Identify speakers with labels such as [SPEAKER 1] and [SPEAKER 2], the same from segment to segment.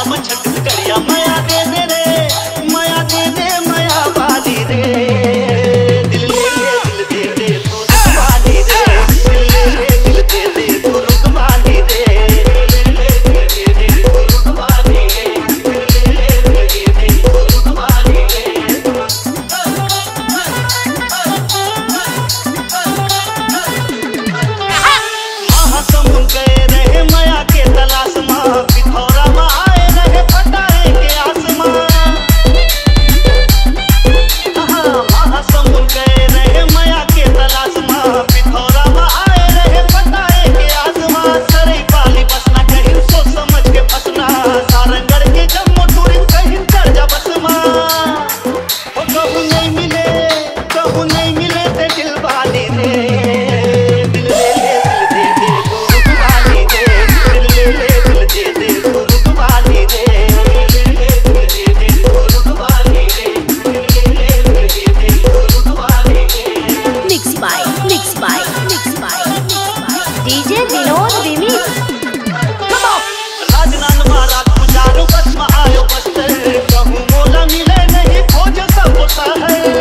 [SPEAKER 1] हम छट करिया माया दे दे रे, माया दे दे माया वाली रे, दिल ले ले दिल दे दे तू रुकवाली रे, दिल ले ले दिल दे दे तू रुकवाली रे, दिल ले ले दिल दे दे तू रुकवाली रे, दिल ले ले दिल दे दे तू रुकवाली रे। महासमुंद गए रहे माया के तलाश में, पिथौरा में आए रहे फटाए के आसमां। महासमुंद गए रहे माया के तलाश में, पिथौरा में आए रहे फटाए के आसमां। सरई वाली बसना कहीं सोच समझ के फसना, सारंगढ़ के जम्मू टूरिस्ट कहीं चढ़ जा बस में। कहूँ नहीं मिले, कहूँ नहीं मिले ते दिल वाली रे, दिल ले ले दिल दे दे तू रुकवाली रे, दिल ले ले दिल दे दे तू रुकवाली रे, दिल ले ले दिल दे दे तू रुकवाली रे, दिल ले ले दिल दे दे तू रुकवाली रे।
[SPEAKER 2] Mix by DJ Vinod remix.
[SPEAKER 1] राजनांद महाराज पुजारो बस में आयो बस्तर, कहूँ मोला मिले नहीं खोज सब शहर।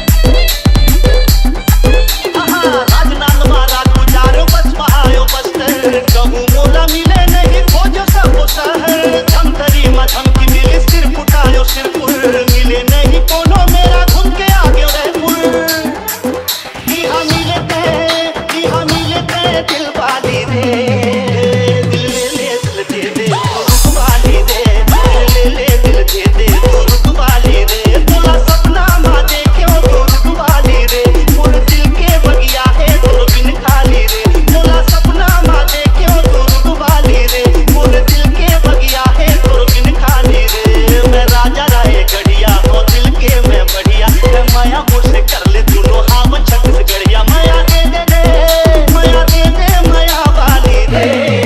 [SPEAKER 1] राजनांद महाराज पुजारो बस में आयो बस्तर, कहूँ मोला मिले नहीं खोज सब शहर। धमतरी में धमकी मिली सिर फुटायो सिरपुर, मिले नहीं कोनो मेरा घूम के आगे उदयपुर। इहा मिले ते दिल वाली रे, दिल ले ले दिल दे दे तू रुकवाली रे, दिल ले ले दिल दे दे तू रुकवाली रे। तोला सपना माँ देखो तू रुकवाली रे, मोर दिल के बगिया है तोर बिन खाली रे। तोला सपना माँ देखो तू रुकवाली रे, मोर दिल के बगिया है तोर बिन खाली रे। मैं राजा रहे गढ़िया हो दिल के मैं बढ़िया, मैं माया मुझसे कर ले दोनों हम छत्तीसगढ़िया। माया दे दे रे, माया दे दे माया वाली रे,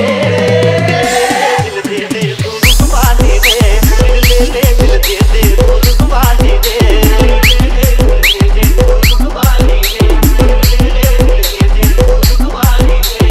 [SPEAKER 1] दिल दे दे तू रुकवाली रे, दिल ले ले दिल दे दे तू रुकवाली रे, दिल ले ले दिल दे दे तू रुकवाली रे, दिल ले ले दिल दे दे तू रुकवाली रे।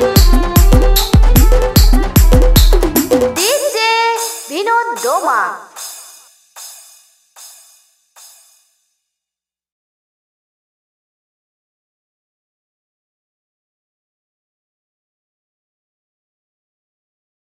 [SPEAKER 2] DJ विनोद डोमा।